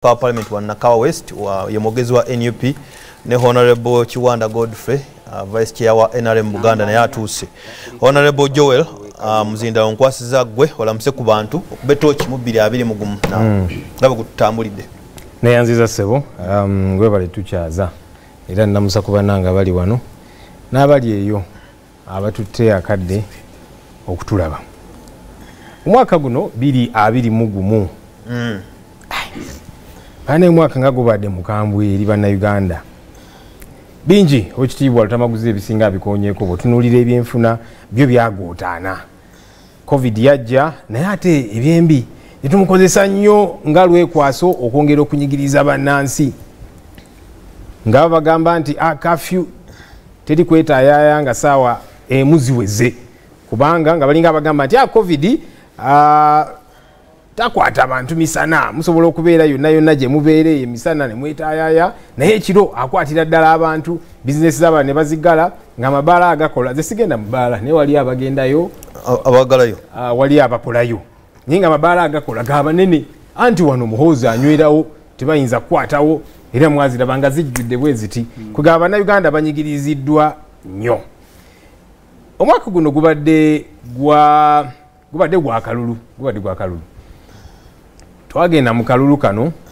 Speaker wa Parliament wa Nakawa West ye mwogezi wa NUP ne Honorable Kiwanda Godfrey Vice Chair wa NRM Buganda naye atuuse. Honorable Joel muzinda onkwasiza gwe olamuse ku bantu okubetooki mu 2020 ndaba kutambulidde. Neyanziza ssebo gwe bali tukyaza era namusa ku bannanga bali wano n'abali eyo abatutte akadde okutulaba. Omwaka guno 2021 ane mwaka nga gubadde mukambwe eri bannayuganda bingi okitiibwa lutamaguzi ebisinga bikonyeeko bwetunuulira ebyenfuna byo byagootaana. Covid yajja naye ate ebyembi netumukozesa nnyo nga lwekwaso okwongera okunyigiriza bannansi nga bagamba nti kafyu teri kwetaayaya nga saawa emuziweze kubanga nga balinga bagamba nti Covid takwata abantu misana musobola okubeera yonna yonna gye mubeere emisana ne mwetaayaya naye ekiro akwatira ddala abantu bizinesi z'abantu ne bazigala nga amabaala agakola ze sigenda mu bbaala naye wali abagendayo abagalayo wali abakolayo naye nga amabaala agakola g'abanene anti wano muhoozi anywerawo tebayinza kukwatawo era mwaziraba nga zijjudde bwe ziti kugaba bannayuganda banyigiriziddwa nnyo. Omwaka guno gubadde gwa kalulu twagenda mu kalulu kano